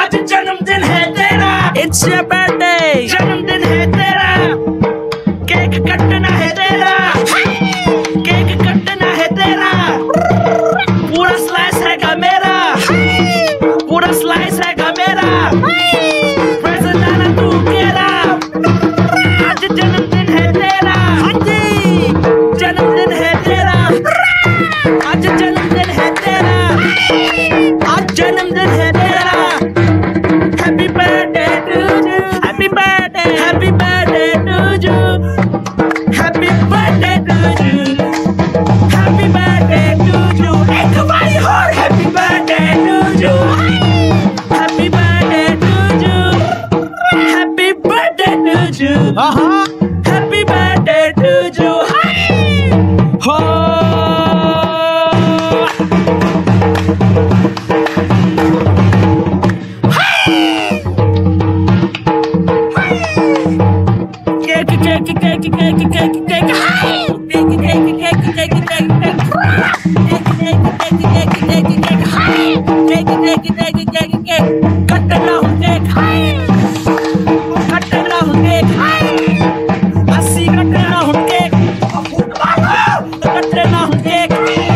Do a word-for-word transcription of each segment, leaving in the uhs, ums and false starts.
आज जन्मदिन है तेरा, It's your birthday. जन्मदिन है तेरा, केक कटना है तेरा, केक कटना है तेरा, पूरा स्लाइस हैगा मेरा, पूरा स्लाइस हैगा मेरा, प्रेजेंट लाना तू केरा, आज जन्मदिन है तेरा, जन्मदिन है तेरा, आज जन्मदिन है तेरा, आज जन्मदिन है तेरा, happy birthday to you, happy birthday, happy birthday to you, happy birthday to you, happy birthday to you, एक बारी और happy birthday to you, happy birthday to you, happy birthday to you, happy birthday to you, हो Cake, cake, cake, cake, cake, cake, cake, cake, cake, cake, cake, cake, cake, cake, cake, कटना हूँ cake, कटना हूँ cake, अस्सी कटना हूँ cake, कटना हूँ केक,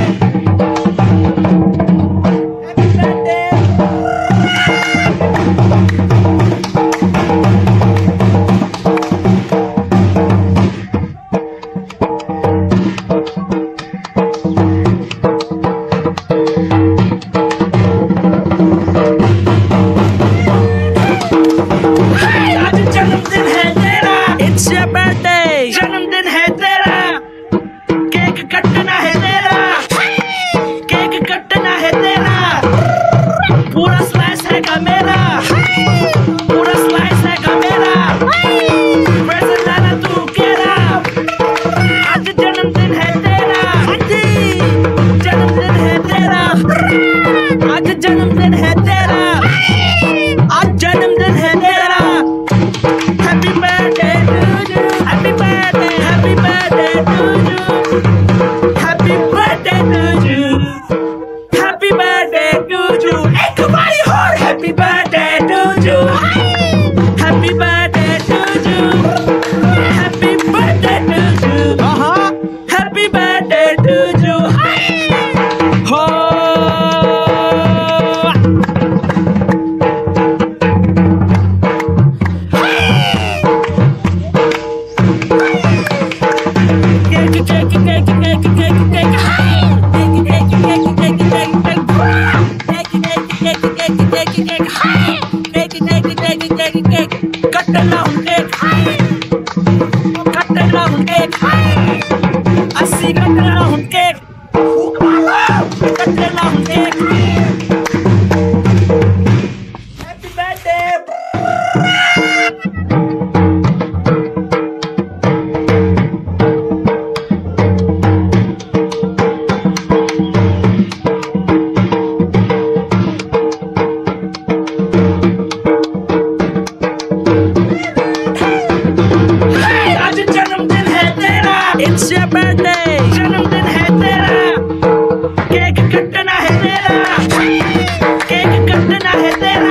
जन्मदिन है तेरा, It's your birthday. जन्मदिन है तेरा, केक कटना है तेरा, केक कटना है तेरा, पूरा स्लाइस हैगा मेरा, पूरा स्लाइस हैगा मेरा, प्रेजेंट लाना तू केरा, आज जन्मदिन है तेरा, जन्मदिन है तेरा, आज जन्मदिन है तेरा, आज जन्मदिन है तेरा, happy birthday to you, happy birthday, happy birthday to you, happy birthday to you, happy birthday to you, एक बारी और happy birthday to you, happy birthday to you, happy birthday to you, happy birthday to you, हो cake, cake, cake, cake, cake, cake, cake, cake, cake, cake, cake, cake, cake, cake, कटना हूँ cake, कटना हूँ cake, अस्सी कटना हूँ cake, कटना हूँ केक, हैप्पी बर्थडे। आज जन्मदिन है तेरा, It's your birthday. जन्मदिन है तेरा, केक कटना है तेरा, केक कटना है तेरा,